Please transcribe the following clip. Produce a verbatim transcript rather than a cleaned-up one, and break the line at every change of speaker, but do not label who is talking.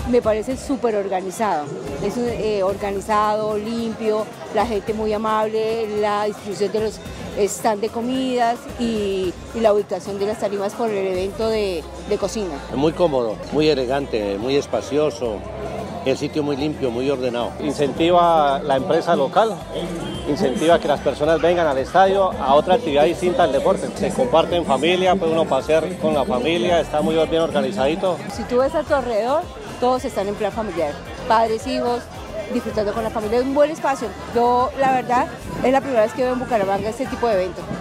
me parece súper organizado. Es eh, organizado, limpio, la gente muy amable, la distribución de los stands de comidas y, y la ubicación de las tarimas por el evento de, de cocina.
Muy cómodo, muy elegante, muy espacioso, el sitio muy limpio, muy ordenado.
Incentiva la empresa local, incentiva que las personas vengan al estadio a otra actividad distinta al deporte. Se comparte en familia, puede uno pasear con la familia, está muy bien organizadito.
Si tú ves a tu alrededor, todos están en plan familiar, padres, hijos, disfrutando con la familia, es un buen espacio. Yo, la verdad, es la primera vez que veo en Bucaramanga este tipo de evento.